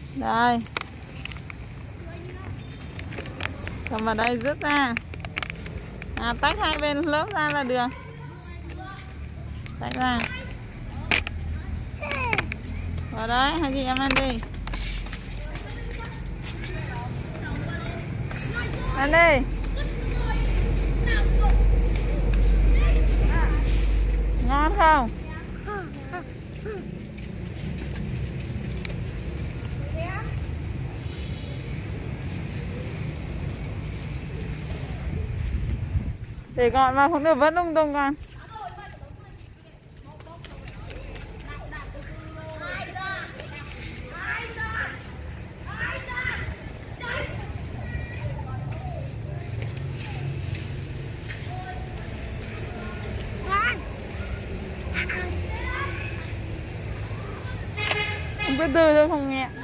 Đây. Cầm vào đây rút ra. Tách hai bên lớp ra là được. Tách ra. Vào đấy, hai chị em ăn đi. Ăn đi. Ngon không? Để gọn vào không được vứt lung tung con. Không biết từ thôi không nghe.